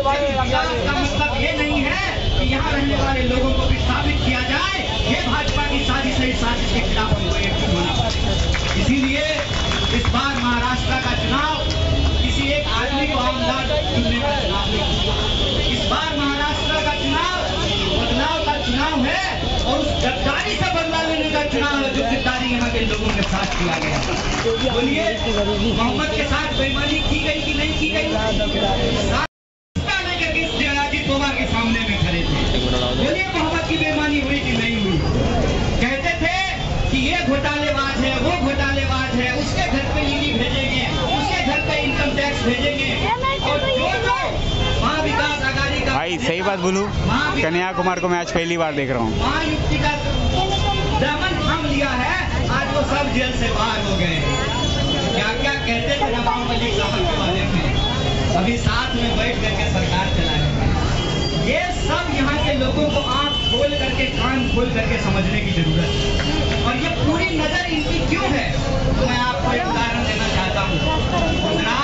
का मतलब ये नहीं है कि यहाँ रहने वाले लोगों को विस्थापित किया जाए। ये भाजपा की साजिश है। इस साजिश के खिलाफ हमको एकजुट होना पड़ेगा। इसीलिए इस बार महाराष्ट्र का चुनाव किसी एक आदमी को आमदार चुनने का चुनाव नहीं। इस बार महाराष्ट्र का चुनाव बदलाव का चुनाव है और उस गद्दारी से बदला लेने का चुनाव है जो गद्दारी यहाँ के लोगों के साथ किया गया। बोलिए, मोहम्मद के साथ बेईमानी की गई कि नहीं की गई? तोबा के सामने में खड़े थे। बोलिए, मोहम्मद की बेईमानी हुई कि नहीं हुई? कहते थे कि ये घोटालेबाज है, वो घोटालेबाज है, उसके घर पे ईडी भेजेंगे, उसके घर पे इनकम टैक्स भेजेंगे। और जो महाविकास आघाड़ी का भाई सही बात बोलूं, कन्हैया कुमार को मैं आज पहली बार देख रहा हूँ। महायुक्ति का दामन थाम लिया है, आज वो सब जेल से बाहर हो गए। क्या क्या कहते थे नवाब मलिक साहब के बारे में, अभी साथ में बैठ करके सरकार चलाए। ये सब यहाँ के लोगों को आंख खोल करके, कान खोल करके समझने की जरूरत है। और ये पूरी नजर इनकी क्यों है, तो मैं आपको एक उदाहरण देना चाहता हूँ। गुजरात